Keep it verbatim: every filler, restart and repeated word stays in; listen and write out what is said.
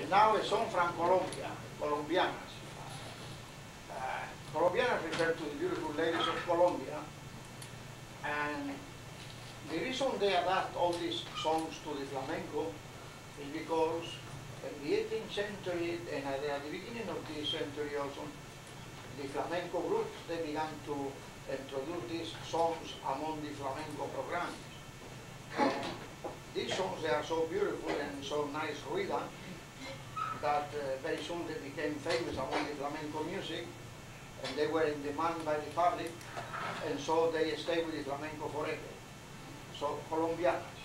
And now a song from Colombia, Colombianas. Uh, Colombianas refer to the beautiful ladies of Colombia, and the reason they adapt all these songs to the flamenco is because in the eighteenth century and at the beginning of this century also, the flamenco groups, they began to introduce these songs among the flamenco programs. Uh, these songs, they are so beautiful and so nice rhythm that uh, very soon they became famous among the flamenco music, and they were in demand by the public, and so they stayed with the flamenco forever. So, Colombianas.